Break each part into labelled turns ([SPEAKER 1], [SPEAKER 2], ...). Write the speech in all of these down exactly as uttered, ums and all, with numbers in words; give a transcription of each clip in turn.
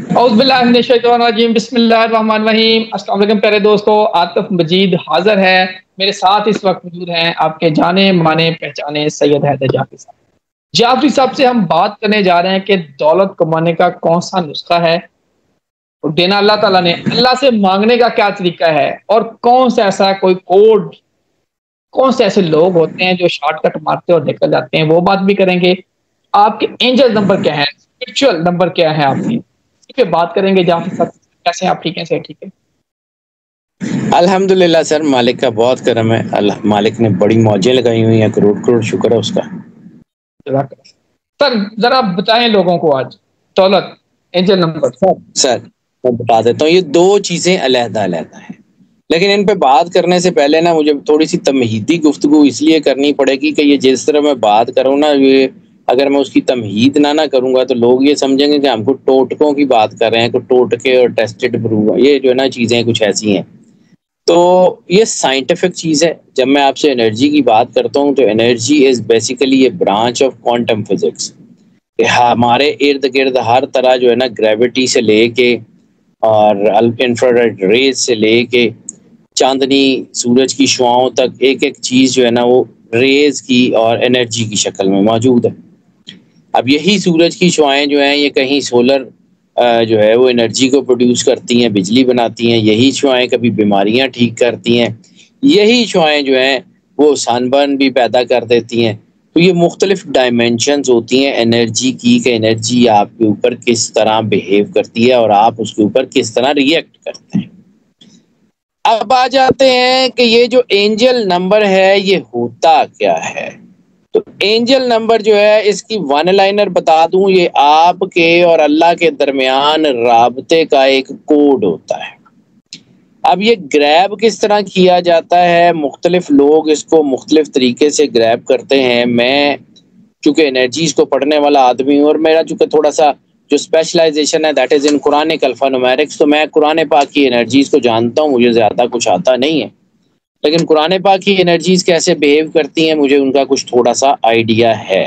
[SPEAKER 1] औज़ुबिल्लाहिमिनश्शैतानिर्रजीम बिस्मिल्लाहिर्रहमानिर्रहीम। अस्सलाम वालेकुम प्यारे दोस्तों, आतिफ मजीद हाजिर है। मेरे साथ इस वक्त मौजूद हैं आपके जाने माने पहचाने सैयद हैदर जाफरी साहब। जाफरी साहब से हम बात करने जा रहे हैं कि दौलत कमाने का कौन सा नुस्खा है और देना अल्लाह ताला ने, अल्लाह से मांगने का क्या तरीका है और कौन सा ऐसा कोई कोड, कौन से ऐसे लोग होते हैं जो शॉर्टकट मारते और निकल जाते हैं, वो बात भी करेंगे। आपके एंजल नंबर क्या है, स्पिरिचुअल नंबर क्या है आपकी, इसी पे बात करेंगे। जाफरी साहब कैसे हैं आप? ठीक है सर? ठीक है
[SPEAKER 2] अल्हम्दुलिल्लाह सर, मालिक का बहुत करम है। अल्लाह मालिक ने बड़ी मौजें लगाई हुई हैं, करोड़ करोड़ शुक्र है उसका।
[SPEAKER 1] सर जरा बताएं लोगों को आज दौलत एंजल नंबर।
[SPEAKER 2] सर सर मैं बता देता हूँ, ये दो चीज़ें अलहदा अलहदा हैं, लेकिन इन पे बात करने से पहले ना मुझे थोड़ी सी तमहीदी गुफ्तगू इसलिए करनी पड़ेगी कि ये जिस तरह मैं बात करूँ ना, ये अगर मैं उसकी तमहीद ना ना करूँगा तो लोग ये समझेंगे कि हमको टोटकों की बात कर रहे हैं, कुछ टोटके और टेस्टेड प्रूव, ये जो है ना चीज़ें कुछ ऐसी हैं। तो ये साइंटिफिक चीज़ है। जब मैं आपसे एनर्जी की बात करता हूँ तो energy is basically a branch of quantum physics. हमारे इर्द गिर्द हर तरह जो है ना, ग्रेविटी से लेके और इंफ्रारेड रेज से लेके चांदनी सूरज की शुआओं तक, एक एक चीज़ जो है ना वो रेज की और एनर्जी की शक्ल में मौजूद है। अब यही सूरज की शुआएं जो हैं ये कहीं सोलर जो है वो एनर्जी को प्रोड्यूस करती हैं, बिजली बनाती हैं। यही शुआएं कभी बीमारियां ठीक करती हैं। यही शुआएं जो हैं वो सनबर्न भी पैदा कर देती हैं। तो ये मुख्तलिफ डायमेंशंस होती हैं एनर्जी की, कि एनर्जी आपके ऊपर किस तरह बिहेव करती है और आप उसके ऊपर किस तरह रिएक्ट करते हैं। अब आ जाते हैं कि ये जो एंजल नंबर है ये होता क्या है। तो एंजल नंबर जो है, इसकी वन लाइनर बता दूं, ये आपके और अल्लाह के दरमियान राबते का एक कोड होता है। अब ये ग्रैब किस तरह किया जाता है, मुख्तलिफ लोग इसको मुख्तलिफ तरीके से ग्रैब करते हैं। मैं चूँकि एनर्जीज को पढ़ने वाला आदमी हूँ और मेरा चूँकि थोड़ा सा जो स्पेशलाइजेशन है that is in Quranic alphanumerics, तो मैं कुरान पाक की एनर्जीज को जानता हूँ। मुझे ज़्यादा कुछ आता नहीं है, लेकिन कुरान पाक की एनर्जीज कैसे बिहेव करती हैं मुझे उनका कुछ थोड़ा सा आइडिया है।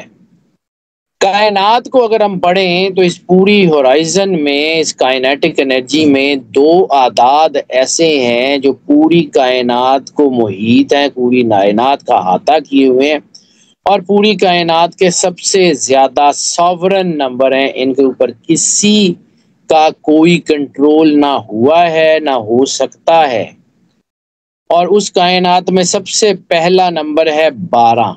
[SPEAKER 2] कायनात को अगर हम पढ़ें तो इस पूरी होराइजन में, इस काइनेटिक एनर्जी में दो आदाद ऐसे हैं जो पूरी कायनात को मुहीत हैं, पूरी कायनात का अहाता किए हुए हैं और पूरी कायनात के सबसे ज़्यादा सॉवरन नंबर हैं। इनके ऊपर किसी का कोई कंट्रोल ना हुआ है ना हो सकता है। और उस कायनात में सबसे पहला नंबर है बारह।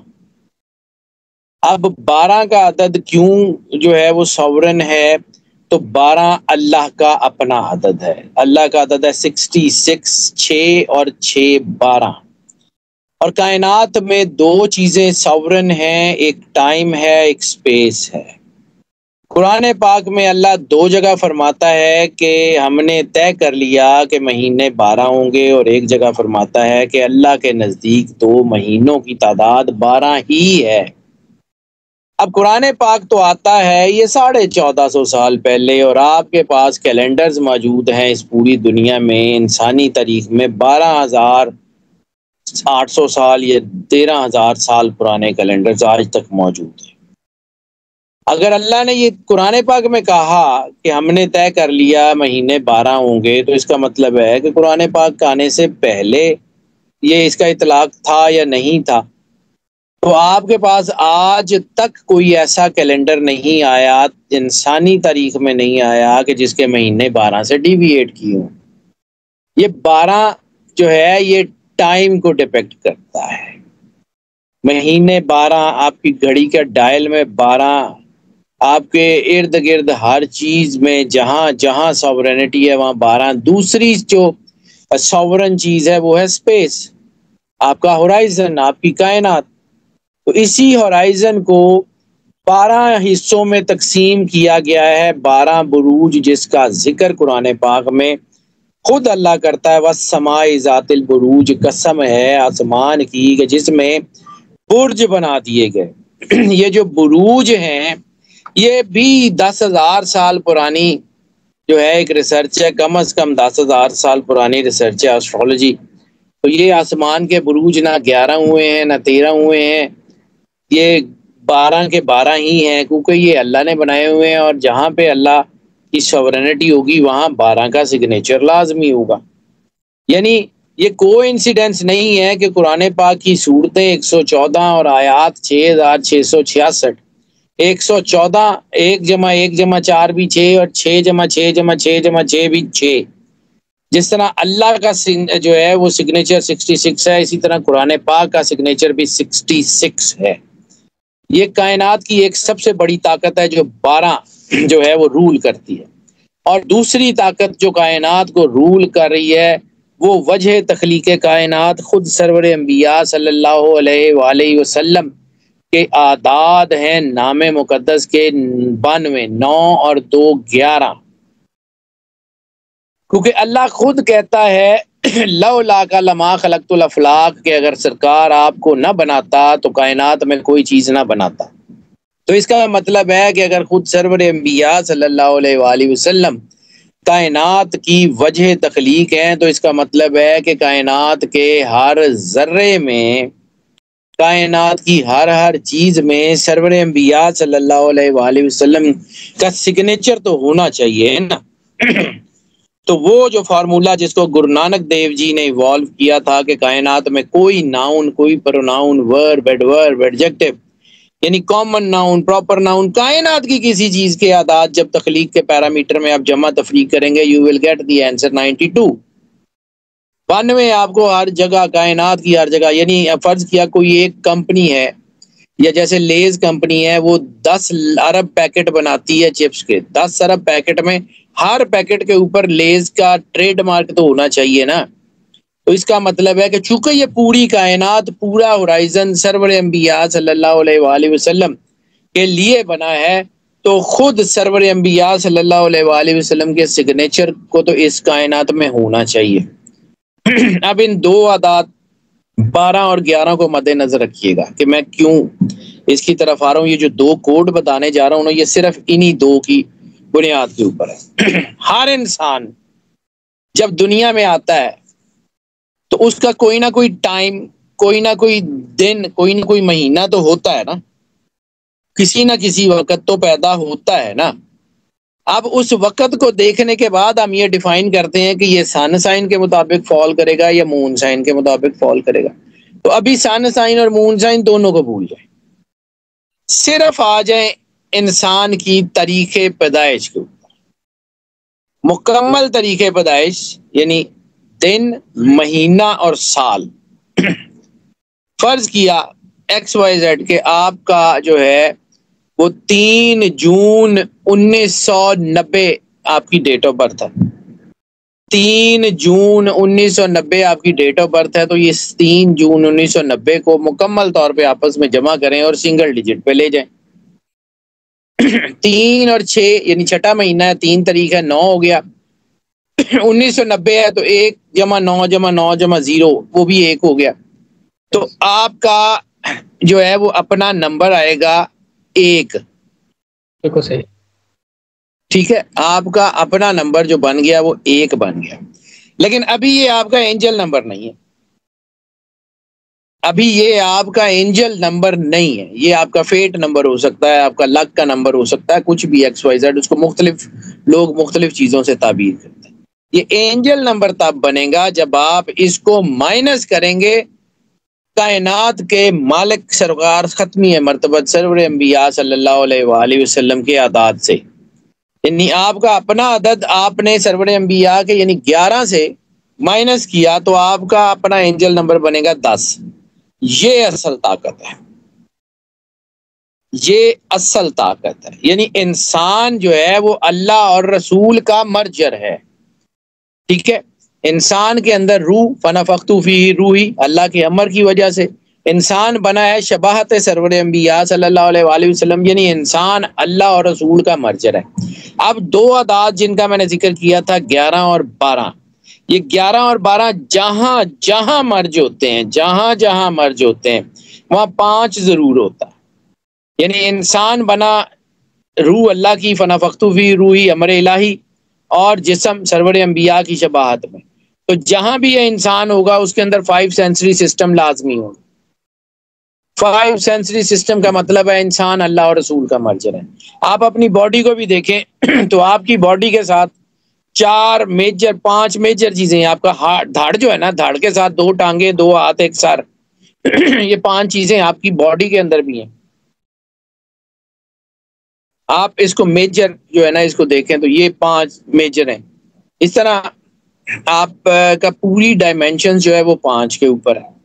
[SPEAKER 2] अब बारह का अदद क्यों जो है वो सॉवरन है, तो बारह अल्लाह का अपना अदद है। अल्लाह का अदद है सिक्सटी सिक्स, छः और छः बारह। और कायनात में दो चीज़ें सॉवरन हैं, एक टाइम है, एक स्पेस है। कुरान पाक में अल्लाह दो जगह फरमाता है कि हमने तय कर लिया कि महीने बारह होंगे, और एक जगह फरमाता है कि अल्लाह के नज़दीक दो महीनों की तादाद बारह ही है। अब कुरान पाक तो आता है ये साढ़े चौदह सौ साल पहले, और आपके पास कैलेंडर्स मौजूद हैं इस पूरी दुनिया में इंसानी तारीख में बारह हज़ार आठ सौ साल या तेरह हज़ार साल पुराने कैलेंडर्स आज तक मौजूद हैं। अगर अल्लाह ने ये कुरान पाक में कहा कि हमने तय कर लिया महीने बारह होंगे, तो इसका मतलब है कि कुरान पाक के आने से पहले ये इसका इतलाक था या नहीं था। तो आपके पास आज तक कोई ऐसा कैलेंडर नहीं आया, इंसानी तारीख में नहीं आया कि जिसके महीने बारह से डिविएट किए हों। ये बारह जो है ये टाइम को डिपेक्ट करता है। महीने बारह, आपकी घड़ी का डायल में बारह, आपके इर्द गिर्द हर चीज़ में जहाँ जहाँ सॉवरेनिटी है वहाँ बारह। दूसरी जो सॉवरन चीज़ है वो है स्पेस, आपका होराइजन, आपकी कायनात। तो इसी होराइजन को बारह हिस्सों में तकसीम किया गया है, बारह बुरूज, जिसका जिक्र कुरान पाक में खुद अल्लाह करता है। वस समाए ज़ातिल बुरूज, कसम है आसमान की कि जिसमें बुर्ज बना दिए गए। ये जो बुरूज हैं ये भी दस हजार साल पुरानी जो है एक रिसर्च है, कम अज कम दस हजार साल पुरानी रिसर्च है एस्ट्रोलॉजी। तो ये आसमान के बुरूज ना ग्यारह हुए हैं ना तेरह हुए हैं, ये बारह के बारह ही हैं, क्योंकि ये अल्लाह ने बनाए हुए हैं। और जहाँ पे अल्लाह کی سورینٹی ہوگی وہاں بارہ کا سگنیچر لازمی ہوگا. یعنی یہ کوئی انسیڈنس نہیں ہے کہ قرآن پاک کی صورتیں ایک سو چودہ اور آیات چھ ہزار چھ سو چھیاسٹھ، ایک سو چودہ ایک جمع ایک جمع چار بھی چھ اور چھ جمع چھ جمع چھ جمع چھ بھی چھ. جس طرح اللہ کا جو ہے وہ سگنیچر سکسٹی سکس ہے، اسی طرح قرآن پاک کا سگنیچر بھی سکسٹی سکس ہے. یہ کائنات کی ایک سب سے بڑی طاقت ہے جو بارہ جو ہے وہ رول کرتی ہے. اور دوسری طاقت جو کائنات کو رول کر رہی ہے وہ وجہ تخلیق کائنات خود سرور انبیاء صلی اللہ علیہ وآلہ وسلم کے اعداد ہیں نام مقدس کے بانوے، نو اور دو گیارہ. کیونکہ اللہ خود کہتا ہے لولا کا لما خلقت الافلاق کہ اگر سرکار آپ کو نہ بناتا تو کائنات میں کوئی چیز نہ بناتا. تو اس کا مطلب ہے کہ اگر خود سرور انبیاء صلی اللہ علیہ وآلہ وسلم کائنات کی وجہ تخلیق ہیں تو اس کا مطلب ہے کہ کائنات کے ہر ذرے میں، کائنات کی ہر ہر چیز میں سرور انبیاء صلی اللہ علیہ وآلہ وسلم کا سگنیچر تو ہونا چاہیے نا. تو وہ جو فارمولا جس کو گرو نانک دیو جی نے ایوالو کیا تھا کہ کائنات میں کوئی ناؤن، کوئی پروناؤن، ورب، ایڈورب، ایڈجیکٹو یعنی کامن ناؤن، پراپر ناؤن، کائنات کی کسی چیز کے اعداد جب تخلیق کے پیرامیٹر میں آپ جمع تفریق کریں گے you will get the answer ninety two. بانوے آپ کو ہر جگہ، کائنات کی ہر جگہ، یعنی فرض کیا کوئی ایک کمپنی ہے یا جیسے لیز کمپنی ہے وہ دس ارب پیکٹ بناتی ہے چپس کے. دس ارب پیکٹ میں ہر پیکٹ کے اوپر لیز کا ٹریڈ مارک تو ہونا چاہیے نا. تو اس کا مطلب ہے کہ چونکہ یہ پوری کائنات، پورا ہورائزن سرور انبیاء صلی اللہ علیہ وآلہ وسلم کے لیے بنا ہے تو خود سرور انبیاء صلی اللہ علیہ وآلہ وسلم کے سگنیچر کو تو اس کائنات میں ہونا چاہیے. اب ان دو اعداد بارہ اور گیارہ کو مد نظر رکھیے گا کہ میں کیوں اس کی طرف آ رہا ہوں. یہ جو دو کوڈ بتانے جا رہا ہوں نا یہ صرف انہی دو کی بنیاد کے اوپر ہے. ہر انسان جب دنیا میں آتا ہے تو اس کا کوئی نہ کوئی ٹائم، کوئی نہ کوئی دن، کوئی نہ کوئی مہینہ تو ہوتا ہے نا، کسی نہ کسی وقت تو پیدا ہوتا ہے نا. اب اس وقت کو دیکھنے کے بعد ہم یہ ڈیفائن کرتے ہیں کہ یہ سن سائن کے مطابق فال کرے گا یا مون سائن کے مطابق فال کرے گا. تو ابھی سن سائن اور مون سائن دونوں کو بھول جائیں، صرف آ جائیں انسان کی تاریخ پیدائش کے اوپر. مکمل طریقے پیدائش یعنی دن، مہینہ اور سال. فرض کیا ایکس وائی زیڈ کہ آپ کا جو ہے وہ تین جون انیس سو نبے آپ کی ڈیٹ آف برتھ ہے. تین جون انیس سو نبے آپ کی ڈیٹ آف برتھ ہے. تو یہ تین جون انیس سو نبے کو مکمل طور پہ آپس میں جمع کریں اور سنگل ڈیجٹ پہ لے جائیں. تین اور چھ یعنی چھٹا مہینہ ہے، تین تاریخ ہے، نو ہو گیا. انیس سو نبے ہے تو ایک جمع نو جمع نو جمع زیرو وہ بھی ایک ہو گیا. تو آپ کا جو ہے وہ اپنا نمبر آئے گا ایک.
[SPEAKER 1] بالکل صحیح.
[SPEAKER 2] ٹھیک ہے، آپ کا اپنا نمبر جو بن گیا وہ ایک بن گیا. لیکن ابھی یہ آپ کا اینجل نمبر نہیں ہے، ابھی یہ آپ کا اینجل نمبر نہیں ہے، یہ آپ کا فیٹ نمبر ہو سکتا ہے، آپ کا لک کا نمبر ہو سکتا ہے، کچھ بھی ایکس وائی زیڈ. اس کو مختلف لوگ مختلف چیزوں سے تعبیر کرتے ہیں. یہ اینجل نمبر تب بنے گا جب آپ اس کو مائنس کریں گے کائنات کے مالک سرکار ختمی مرتبہ سرور انبیاء صلی اللہ علیہ وآلہ وسلم کے اعداد سے. یعنی آپ کا اپنا عدد آپ نے سرور انبیاء کے یعنی گیارہ سے مائنس کیا تو آپ کا اپنا اینجل نمبر بنے گا دس. یہ اصل طاقت ہے، یہ اصل طاقت ہے. یعنی انسان جو ہے وہ اللہ اور رسول کا مرجر ہے. ٹھیک ہے، انسان کے اندر روح، فنفخت فیہ روحی، اللہ کے امر کی وجہ سے انسان بنا ہے شباہت سرور انبیاء صلی اللہ علیہ وآلہ وسلم. یعنی انسان اللہ اور رسول کا مرجر ہے. اب دو اعداد جن کا میں نے ذکر کیا تھا گیارہ اور بارہ، یہ گیارہ اور بارہ جہاں جہاں مرج ہوتے ہیں، جہاں جہاں مرج ہوتے ہیں وہاں پانچ ضرور ہوتا ہے. یعنی انسان بنا روح اللہ کی، فنفخت فیہ روحی امر الہی، اور جسم سرور انبیاء کی شباہت میں. تو جہاں بھی یہ انسان ہوگا اس کے اندر فائیو سینسری سسٹم لازمی ہوگا. فائیو سینسری سسٹم کا مطلب ہے انسان اللہ اور رسول کا مرجر ہے. آپ اپنی باڈی کو بھی دیکھیں تو آپ کی باڈی کے ساتھ چار میجر پانچ میجر چیزیں ہیں. آپ کا ہاتھ دھاڑ جو ہے نا، دھاڑ کے ساتھ دو ٹانگیں، دو ہاتھ، ایک سر، یہ پانچ چیزیں آپ کی باڈی کے اندر بھی ہیں. آپ اس کو میجر جو ہے نا اس کو دیکھیں تو یہ پانچ میجر ہیں. اس طرح آپ کا پوری ڈائمینشن جو ہے وہ پانچ کے اوپر ہے.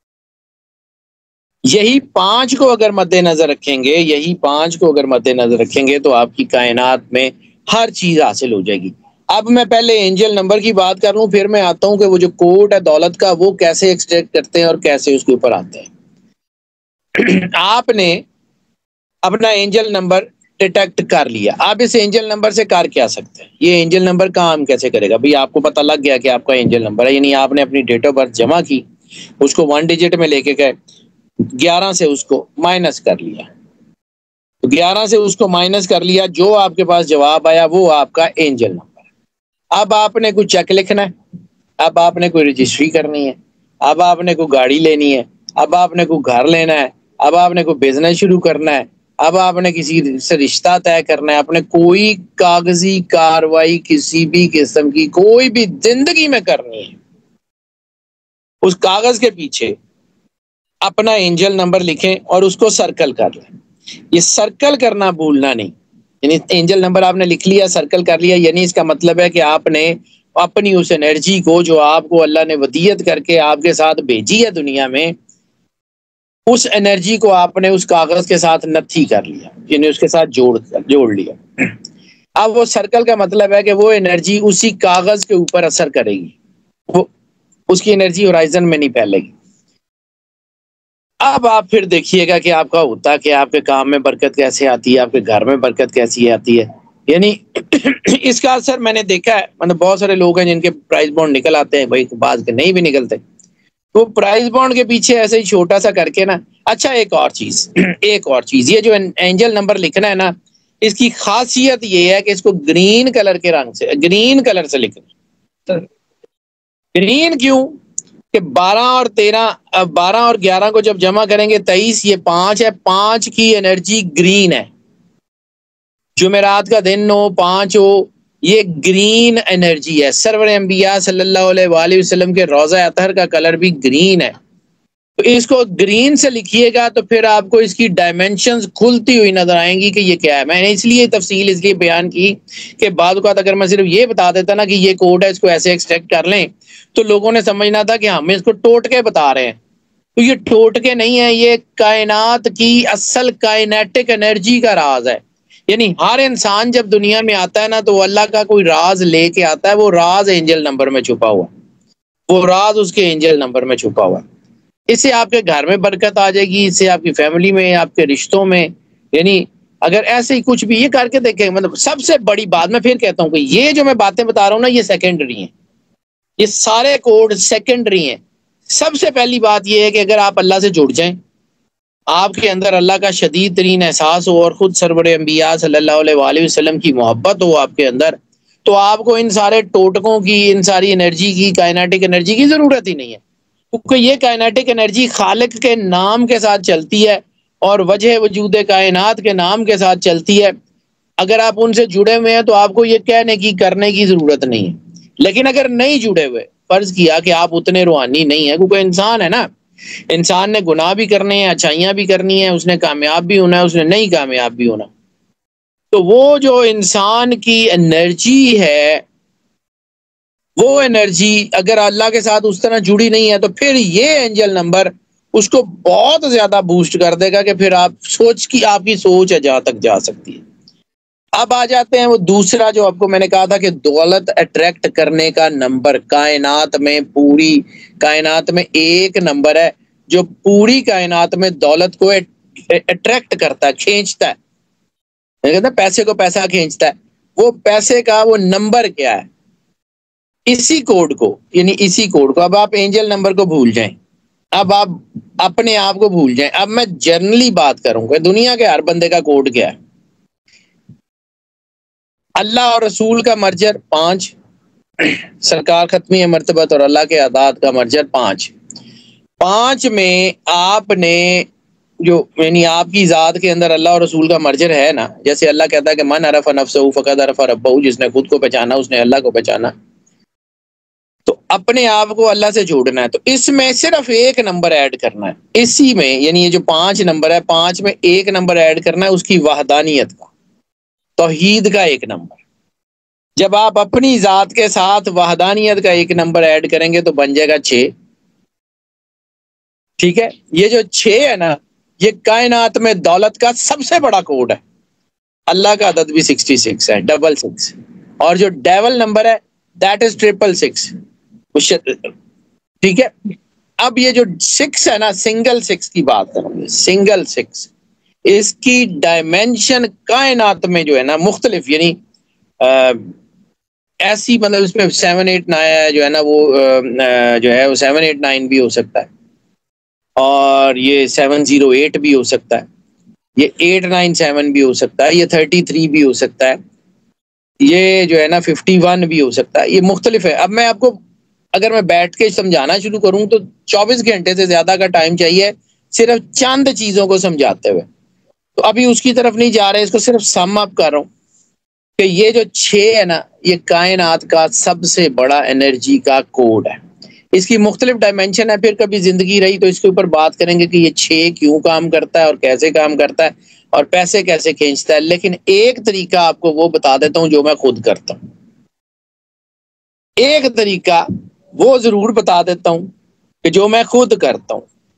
[SPEAKER 2] یہی پانچ کو اگر مد نظر رکھیں گے یہی پانچ کو اگر مد نظر رکھیں گے تو آپ کی کائنات میں ہر چیز حاصل ہو جائے گی. اب میں پہلے اینجل نمبر کی بات کر لوں، پھر میں آتا ہوں کہ وہ جو کوڈ ہے دولت کا وہ کیسے ایکسٹریکٹ کرتے ہیں اور کیسے اس کے اوپر آتے ہیں. آپ نے اپنا اینجل نمبر ڈیٹیکٹ کر لیا. آپ اس اینجل نمبر سے کر کیا سکتے ہیں؟ یہ اینجل نمبر کام کیسے کرے گا؟ بھئی آپ کو پتہ لگ گیا کہ آپ کا اینجل نمبر ہے، یعنی آپ نے اپنی ڈیٹ آف برتھ جمع کی، اس کو ون ڈیجٹ میں لے کے گئے، گیارہ سے اس کو مائنس کر لیا، گیارہ سے اس کو مائنس کر لیا، جو آپ کے پاس جواب آیا وہ آپ کا اینجل نمبر ہے. اب آپ نے کوئی چیک لکھنا ہے، اب آپ نے کوئی رجسٹری کرنی ہے، اب آپ نے کوئی گاڑی لینی ہے، اب آپ نے کوئی گھر لینا ہے، اب آپ نے کوئی بزنس شروع کرنا ہے، اب آپ نے کسی سے رشتہ طے کرنا ہے، آپ نے کوئی کاغذی کاروائی کسی بھی قسم کی کوئی بھی زندگی میں کرنی ہے، اس کاغذ کے پیچھے اپنا اینجل نمبر لکھیں اور اس کو سرکل کر لیں. یہ سرکل کرنا بھولنا نہیں. یعنی اینجل نمبر آپ نے لکھ لیا، سرکل کر لیا، یعنی اس کا مطلب ہے کہ آپ نے اپنی اس انرجی کو جو آپ کو اللہ نے ودیت کر کے آپ کے ساتھ بھیجی ہے دنیا میں، اس انرجی کو آپ نے اس کاغذ کے ساتھ نتھی کر لیا، یعنی اس کے ساتھ جوڑ جوڑ لیا. اب وہ سرکل کا مطلب ہے کہ وہ انرجی اسی کاغذ کے اوپر اثر کرے گی، وہ اس کی انرجی ہورائزن میں نہیں پھیلے گی. اب آپ پھر دیکھیے گا کہ آپ کا ہوتا کہ آپ کے کام میں برکت کیسے آتی ہے، آپ کے گھر میں برکت کیسی آتی ہے. یعنی اس کا اثر میں نے دیکھا ہے، مطلب بہت سارے لوگ ہیں جن کے پرائز بانڈ نکل آتے ہیں، بھائی بعض کے نہیں بھی نکلتے، تو پرائز بانڈ کے پیچھے ایسے ہی چھوٹا سا کر کے نا. اچھا ایک اور چیز ایک اور چیز یہ جو اینجل نمبر لکھنا ہے نا، اس کی خاصیت یہ ہے کہ اس کو گرین کلر کے رنگ سے گرین کلر سے لکھنا. گرین کیوں؟ کہ بارہ اور تیرہ بارہ اور گیارہ کو جب جمع کریں گے تیئیس، یہ پانچ ہے، پانچ کی انرجی گرین ہے. جمعرات کا دن ہو، پانچ ہو، یہ گرین انرجی ہے. سرور انبیاء صلی اللہ علیہ وآلہ وسلم کے روضہ اطہر کا کلر بھی گرین ہے. تو اس کو گرین سے لکھیے گا تو پھر آپ کو اس کی ڈائمینشنز کھلتی ہوئی نظر آئیں گی کہ یہ کیا ہے. میں نے اس لیے تفصیل اس لیے بیان کی کہ بعض اوقات اگر میں صرف یہ بتا دیتا نا کہ یہ کوڈ ہے، اس کو ایسے ایکسٹریکٹ کر لیں، تو لوگوں نے سمجھنا تھا کہ ہم اس کو ٹوٹکے بتا رہے ہیں. تو یہ ٹوٹکے نہیں ہے، یہ کائنات کی اصل کائنیٹک انرجی کا راز ہے. یعنی ہر انسان جب دنیا میں آتا ہے نا تو اللہ کا کوئی راز لے کے آتا ہے، وہ راز اینجل نمبر میں چھپا ہوا، وہ راز اس کے اینجل نمبر میں چھپا ہوا. اس سے آپ کے گھر میں برکت آ جائے گی، اس سے آپ کی فیملی میں، آپ کے رشتوں میں. یعنی اگر ایسے ہی کچھ بھی یہ کر کے دیکھیں، مطلب سب سے بڑی بات میں پھر کہتا ہوں کہ یہ جو میں باتیں بتا رہا ہوں نا یہ سیکنڈری ہیں، یہ سارے کوڈ سیکنڈری ہیں. سب سے پہلی بات یہ ہے کہ اگر آپ اللہ سے جڑ جائیں، آپ کے اندر اللہ کا شدید ترین احساس ہو اور خود سرور انبیاء صلی اللہ علیہ وآلہ وسلم کی محبت ہو آپ کے اندر، تو آپ کو ان سارے ٹوٹکوں کی، ان ساری انرجی کی، کائنیٹک انرجی کی ضرورت ہی نہیں ہے. کیونکہ یہ کائنیٹک انرجی خالق کے نام کے ساتھ چلتی ہے اور وجہ وجود کائنات کے نام کے ساتھ چلتی ہے. اگر آپ ان سے جڑے ہوئے ہیں تو آپ کو یہ کہنے کی کرنے کی ضرورت نہیں ہے. لیکن اگر نہیں جڑے ہوئے، فرض کیا کہ آپ اتنے روحانی نہیں ہیں، کیونکہ انسان ہے نا، انسان نے گناہ بھی کرنے ہیں، اچھائیاں بھی کرنی ہیں، اس نے کامیاب بھی ہونا ہے، اس نے نہیں کامیاب بھی ہونا. تو وہ جو انسان کی انرجی ہے، وہ انرجی اگر اللہ کے ساتھ اس طرح جڑی نہیں ہے تو پھر یہ اینجل نمبر اس کو بہت زیادہ بوسٹ کر دے گا کہ پھر آپ سوچ کی آپ کی سوچ ہے جہاں تک جا سکتی ہے. اب آ جاتے ہیں وہ دوسرا جو آپ کو میں نے کہا تھا کہ دولت اٹریکٹ کرنے کا نمبر. کائنات میں پوری کائنات میں ایک نمبر ہے جو پوری کائنات میں دولت کو اٹریکٹ کرتا ہے، کھینچتا ہے. میں کہتا پیسے کو پیسہ کھینچتا ہے. وہ پیسے کا وہ نمبر کیا ہے؟ اسی کوڈ کو، یعنی اسی کوڈ کو. اب آپ اینجل نمبر کو بھول جائیں، اب آپ اپنے آپ کو بھول جائیں. اب میں جنرلی بات کروں کہ دنیا کے ہر بندے کا کوڈ کیا ہے. اللہ اور رسول کا مرجر پانچ، سرکار ختمی مرتبت اور اللہ کے عادات کا مرجر پانچ. پانچ میں آپ نے جو یعنی آپ کی ذات کے اندر اللہ اور رسول کا مرجر ہے نا، جیسے اللہ کہتا ہے کہ من عرف نفسہ فقد عرف ربہ، جس نے خود کو پہچانا اس نے اللہ کو پہچانا. تو اپنے آپ کو اللہ سے جوڑنا ہے، تو اس میں صرف ایک نمبر ایڈ کرنا ہے، اسی میں یعنی یہ جو پانچ نمبر ہے، پانچ میں ایک نمبر ایڈ کرنا ہے اس کی وحدانیت کا، توحید کا ایک نمبر. جب آپ اپنی ذات کے ساتھ وحدانیت کا ایک نمبر ایڈ کریں گے تو بن جائے گا چھ. ٹھیک ہے، یہ جو چھ ہے نا، یہ کائنات میں دولت کا سب سے بڑا کوڈ ہے. اللہ کا عدد بھی سکسٹی سکس ہے، ڈبل سکس. اور جو ڈیول نمبر ہے دیٹ از ٹریپل سکس. ٹھیک ہے، اب یہ جو سکس ہے نا، سنگل سکس کی بات کریں گے. سنگل سکس اس کی ڈائمینشن کائنات میں جو ہے نا مختلف، یعنی ایسی مطلب اس میں سیون ایٹ نائن جو ہے نا وہ جو ہے وہ سیون ایٹ نائن بھی ہو سکتا ہے، اور یہ سیون زیرو ایٹ بھی ہو سکتا ہے، یہ ایٹ نائن سیون بھی ہو سکتا ہے، یہ تھرٹی تھری بھی ہو سکتا ہے، یہ جو ہے نا ففٹی ون بھی ہو سکتا ہے. یہ مختلف ہے. اب میں آپ کو اگر میں بیٹھ کے سمجھانا شروع کروں تو چوبیس گھنٹے سے زیادہ کا ٹائم چاہیے صرف چند چیزوں کو سمجھاتے ہوئے. تو ابھی اس کی طرف نہیں جا رہے، اس کو صرف سم اپ کر رہا ہوں کہ یہ جو چھ ہے نا، یہ کائنات کا سب سے بڑا انرجی کا کوڈ ہے. اس کی مختلف ڈائمینشن ہے، پھر کبھی زندگی رہی تو اس کے اوپر بات کریں گے کہ یہ چھ کیوں کام کرتا ہے اور کیسے کام کرتا ہے اور پیسے کیسے کھینچتا ہے. لیکن ایک طریقہ آپ کو وہ بتا دیتا ہوں جو میں خود کرتا ہوں. ایک طریقہ وہ ضرور بتا دیتا ہوں کہ جو میں خود کرتا ہوں.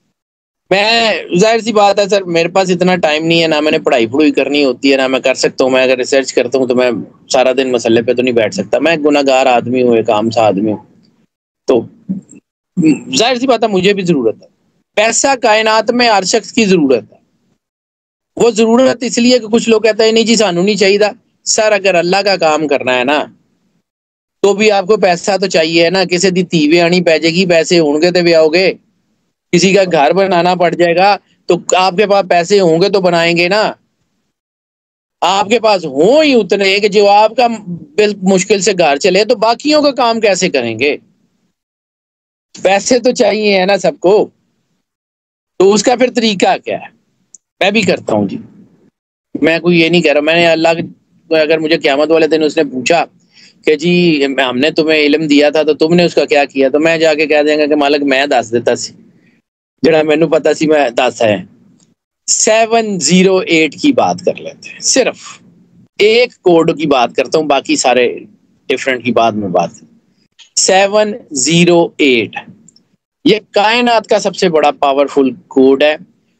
[SPEAKER 2] میں ظاہر سی بات ہے سر، میرے پاس اتنا ٹائم نہیں ہے، نہ میں نے پڑھائی پڑھائی کرنی ہوتی ہے، نہ میں کر سکتا ہوں. میں اگر ریسرچ کرتا ہوں تو میں سارا دن مسئلے پہ تو نہیں بیٹھ سکتا. میں گناہ گار آدمی ہوں، ایک عام سا آدمی ہوں. تو ظاہر سی بات ہے مجھے بھی ضرورت ہے. پیسہ کائنات میں ہر شخص کی ضرورت ہے. وہ ضرورت اس لیے کہ کچھ لوگ کہتے ہیں نہیں جی سانو نہیں چاہیے. سر اگر اللہ کا کام کرنا ہے نا تو بھی آپ کو پیسہ تو چاہیے نا. کسی دی تیوے آنی پی جائے گی، پیسے ہوں گے تو بھی آؤ گے. کسی کا گھر بنانا پڑ جائے گا تو آپ کے پاس پیسے ہوں گے تو بنائیں گے نا. آپ کے پاس ہوں ہی اتنے کہ جو آپ کا مشکل سے گھر چلے تو باقیوں کا کام کیسے کریں گے؟ پیسے تو چاہیے ہے نا سب کو. تو اس کا پھر طریقہ کیا ہے؟ میں بھی کرتا ہوں جی. میں کوئی یہ نہیں کہہ رہا. میں نے اللہ کے اگر مجھے قیامت والے دن اس نے پوچھا کہ جی ہم نے تمہیں علم دیا تھا تو تم نے اس کا کیا کیا، تو میں جا کے کہہ دیں گا کہ مالک میں دس دیتا سی جڑا مینوں پتا سی میں دس ہے. سیون زیرو ایٹ کی بات کر لیتے ہیں. صرف ایک کوڈ کی بات کرتا ہوں، باقی سارے ڈفرینٹ کی بات میں بات. سیون زیرو ایٹ یہ کائنات کا سب سے بڑا پاورفل کوڈ ہے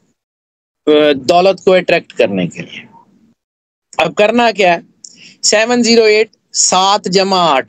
[SPEAKER 2] دولت کو اٹریکٹ کرنے کے لیے. اب کرنا کیا ہے؟ سیون زیرو ایٹ سات جمع آٹھ،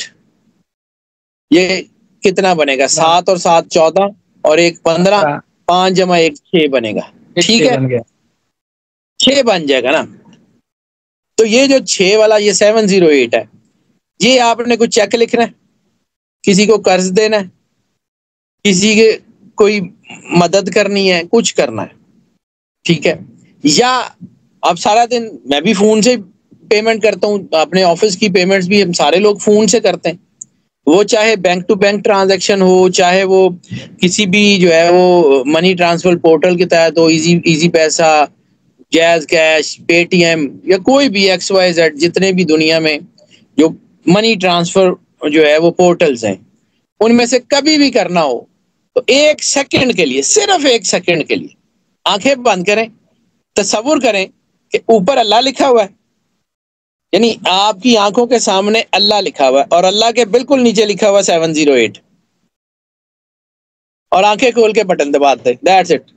[SPEAKER 2] یہ کتنا بنے گا؟ سات اور سات چودہ اور ایک پندرہ، پانچ جمع ایک چھ بنے گا. ٹھیک ہے، چھ بن جائے گا نا. تو یہ جو چھ والا یہ سیون زیرو ایٹ ہے، یہ آپ نے کوئی چیک لکھنا ہے، کسی کو قرض دینا ہے، کسی کے کوئی مدد کرنی ہے، کچھ کرنا ہے. ٹھیک ہے، یا آپ سارا دن، میں بھی فون سے پیمنٹ کرتا ہوں، اپنے آفس کی پیمنٹس بھی ہم سارے لوگ فون سے کرتے ہیں. وہ چاہے بینک ٹو بینک ٹرانزیکشن ہو، چاہے وہ کسی بھی جو ہے وہ منی ٹرانسفر پورٹل کے تحت ہو، easy Easypaisa, JazzCash, Paytm, یا کوئی بھی ایکس وائی زیڈ، جتنے بھی دنیا میں جو منی ٹرانسفر جو ہے وہ پورٹلز ہیں، ان میں سے کبھی بھی کرنا ہو تو ایک سیکنڈ کے لیے، صرف ایک سیکنڈ کے لیے آنکھیں بند کریں، تصور کریں کہ اوپر اللہ لکھا ہوا ہے، یعنی آپ کی آنکھوں کے سامنے اللہ لکھا ہوا ہے، اور اللہ کے بالکل نیچے لکھا ہوا سیون زیرو ایٹ، اور آنکھیں کھول کے بٹن دباتے. That's it.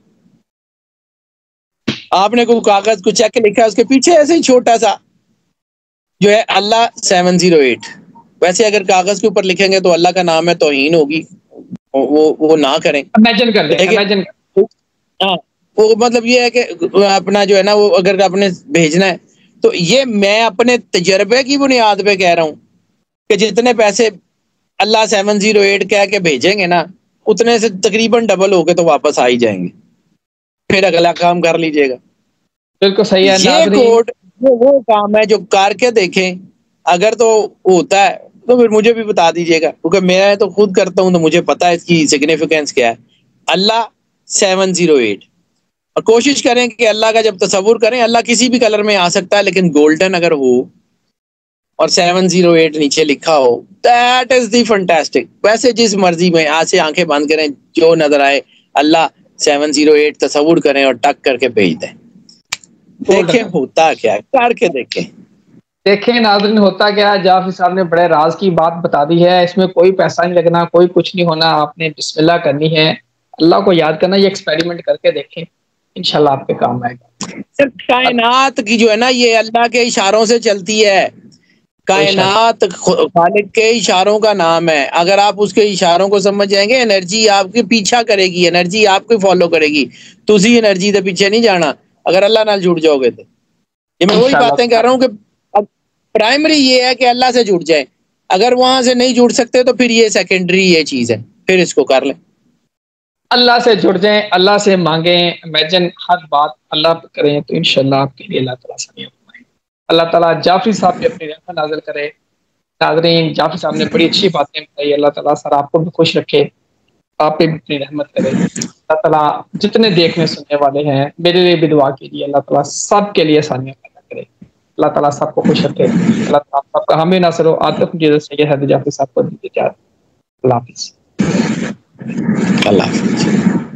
[SPEAKER 2] آپ نے کوئی کاغذ کو چیک لکھا ہے، اس کے پیچھے ایسے ہی چھوٹا سا جو ہے اللہ سیون زیرو ایٹ. ویسے اگر کاغذ کے اوپر لکھیں گے تو اللہ کا نام ہے توہین ہوگی، وہ وہ نہ کریں.
[SPEAKER 1] امیجن کر دیں، امیجن کر.
[SPEAKER 2] ہاں، وہ مطلب یہ ہے کہ اپنا جو ہے نا وہ اگر آپ نے بھیجنا ہے تو یہ میں اپنے تجربے کی بنیاد پہ کہہ رہا ہوں کہ جتنے پیسے اللہ سیون زیرو ایٹ کہہ کے بھیجیں گے نا، اتنے سے تقریباً ڈبل ہو کے تو واپس آ ہی جائیں گے. پھر اگلا کام کر لیجیے گا.
[SPEAKER 1] بالکل صحیح ہے.
[SPEAKER 2] یہ کوڈ وہ کام ہے جو کر کے دیکھیں، اگر تو ہوتا ہے تو پھر مجھے بھی بتا دیجیے گا، کیونکہ میں تو خود کرتا ہوں تو مجھے پتا ہے اس کی سگنیفیکینس کیا ہے. اللہ سیون زیرو ایٹ. اور کوشش کریں کہ اللہ کا جب تصور کریں اللہ کسی بھی کلر میں آ سکتا ہے لیکن گولڈن اگر ہو اور سیون زیرو ایٹ نیچے لکھا ہو دیٹ از دی فنٹاسٹک. ویسے جس مرضی میں آج سے آنکھیں بند کریں جو نظر آئے اللہ سیون زیرو ایٹ تصور کریں اور ٹک کر کے بھیج دیں. دیکھیں ہوتا کیا ہے, کر کے دیکھیں.
[SPEAKER 1] دیکھیں ناظرین ہوتا کیا ہے, جعفری صاحب نے بڑے راز کی بات بتا دی ہے. اس میں کوئی پیسہ نہیں لگنا, کوئی کچھ نہیں ہونا, آپ نے بسم اللہ کرنی ہے, اللہ کو یاد کرنا. یہ ایکسپیریمنٹ کر کے دیکھیں, انشاءاللہ آپ کے کام آئے گا.
[SPEAKER 2] سر کائنات کی جو ہے نا یہ اللہ کے اشاروں سے چلتی ہے. کائنات خالق کے اشاروں کا نام ہے. اگر آپ اس کے اشاروں کو سمجھ جائیں گے انرجی آپ کے پیچھا کرے گی, انرجی آپ کو فالو کرے گی. تو اسی انرجی کے پیچھے نہیں جانا اگر اللہ نال جڑ جاؤ گے تو. یہ میں وہی باتیں کر رہا ہوں کہ پرائمری یہ ہے کہ اللہ سے جڑ جائیں. اگر وہاں سے نہیں جڑ سکتے تو پھر یہ سیکنڈری یہ چیز ہے, پھر اس کو کر لیں.
[SPEAKER 1] اللہ سے جڑ جائیں, اللہ سے مانگیں, امیجن ہر بات اللہ پہ کریں تو انشاءاللہ آپ کے لیے اللہ تعالیٰ سے اللہ تعالیٰ جعفری صاحب پہ اپنی رحمت نازل کرے. ناظرین جعفری صاحب نے بڑی اچھی باتیں بتائی. اللہ تعالیٰ سر آپ کو بھی خوش رکھے, آپ پہ بھی اپنی رحمت کرے. اللہ تعالیٰ جتنے دیکھنے سننے والے ہیں میرے لیے بھی دعا کیجیے, اللہ تعالیٰ سب کے لیے آسانیاں پیدا کرے. اللہ تعالیٰ سب کو خوش رکھے. اللہ تعالیٰ سب کا ہمیں ناصر و عاطف مجید سید حیدر جعفری صاحب کو دیجیے. اللہ حافظ.
[SPEAKER 2] اللہ حافظ.